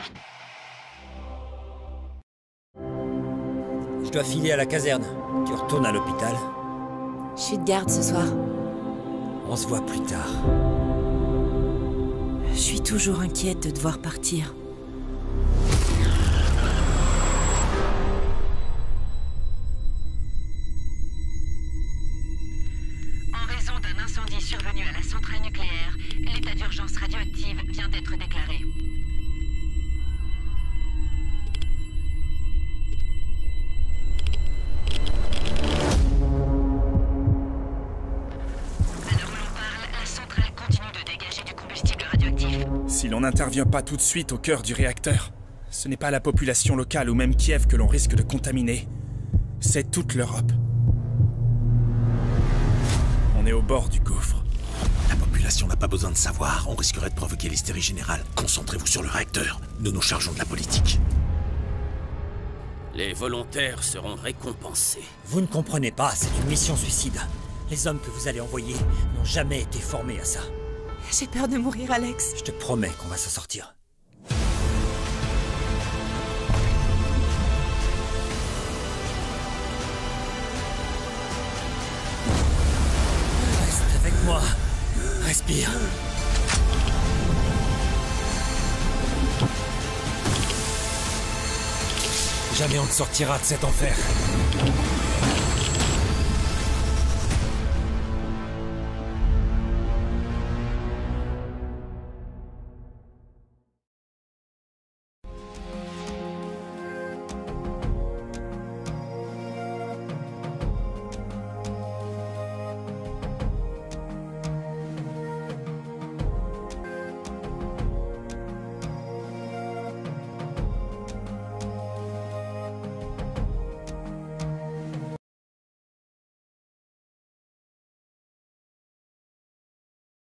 Je dois filer à la caserne. Tu retournes à l'hôpital? Je suis de garde ce soir. On se voit plus tard. Je suis toujours inquiète de devoir partir. En raison d'un incendie survenu à la centrale nucléaire, l'état d'urgence radioactive vient d'être déclaré. Si l'on n'intervient pas tout de suite au cœur du réacteur, ce n'est pas la population locale ou même Kiev que l'on risque de contaminer. C'est toute l'Europe. On est au bord du gouffre. La population n'a pas besoin de savoir. On risquerait de provoquer l'hystérie générale. Concentrez-vous sur le réacteur. Nous nous chargeons de la politique. Les volontaires seront récompensés. Vous ne comprenez pas, c'est une mission suicide. Les hommes que vous allez envoyer n'ont jamais été formés à ça. J'ai peur de mourir, Alex. Je te promets qu'on va s'en sortir. Reste avec moi. Respire. Jamais on ne sortira de cet enfer.